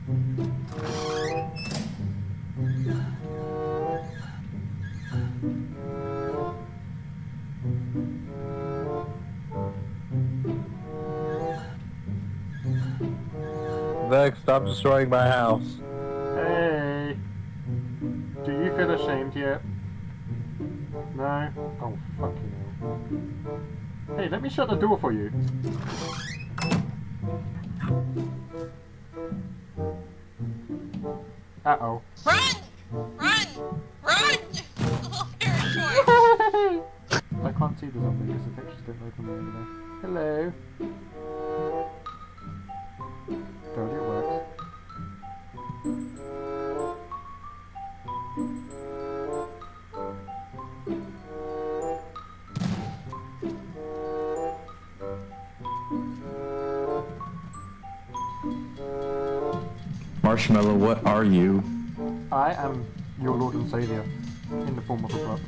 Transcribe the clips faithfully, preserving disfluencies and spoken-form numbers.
Vex, stop destroying my house. Hey! Do you feel ashamed yet? No? Oh, fucking hell. Hey, let me shut the door for you. Uh-oh. Run! Run! Run! Oh, Parachoice! I can't see the zombie because the pictures don't open me over there. Hello. Told you it works. Marshmallow, what are you? I am your Lord and Saviour in the form of a club.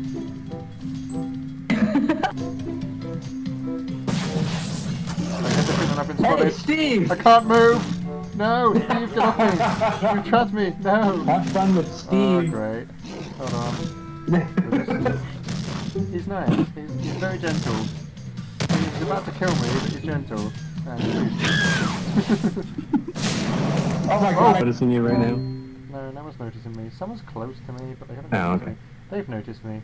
I get the feeling I've been spotted. Hey, Steve! I can't move! No! Steve, get off me! You trust me! No! Have fun with Oh, Steve. great. Hold on. He's nice. He's, he's very gentle. He's about to kill me, but he's gentle. And Oh my god, I'm noticing you right now. no, no one's noticing me. Someone's close to me, but they haven't Oh, noticed okay. me. They've noticed me.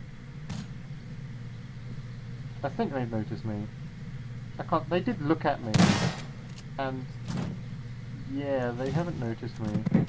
I think they've noticed me. I can't. They did look at me, and yeah, they haven't noticed me.